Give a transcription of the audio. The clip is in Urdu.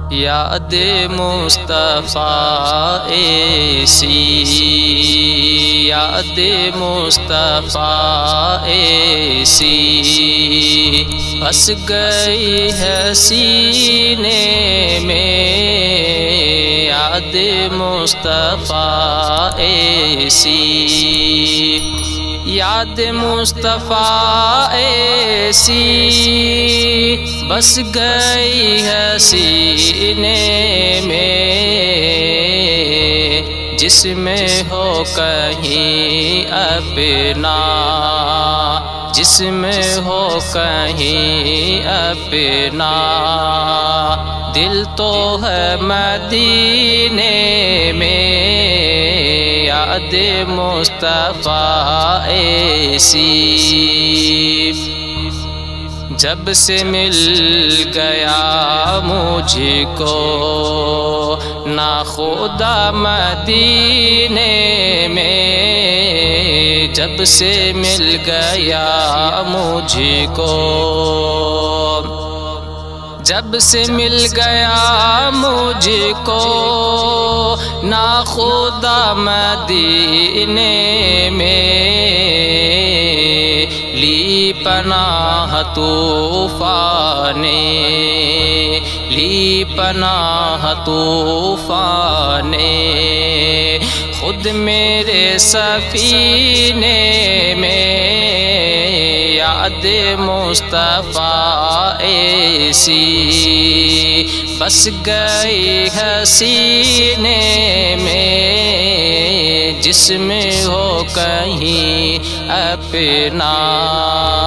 یاد مصطفیٰ ایسی، یاد مصطفیٰ ایسی بس گئی ہے سینے میں، یاد مصطفیٰ ایسی، یاد مصطفیٰ ایسی بس گئی ہے سینے میں، جس میں ہو کہیں اپنا، جس میں ہو کہیں اپنا، دل تو ہے مدینے میں، یاد مصطفیٰ ایسی۔ جب سے مل گیا مجھ کو ناخدا مدینے میں، جب سے مل گیا مجھ کو، جب سے مل گیا مجھ کو ناخدا مدینے میں، لی پناہ طوفان، لی پناہ طوفان، خود میرے سفینے میں، یاد مصطفیٰ ایسی بس گئی ہے سینے میں، جس میں ہو کہیں اپنا۔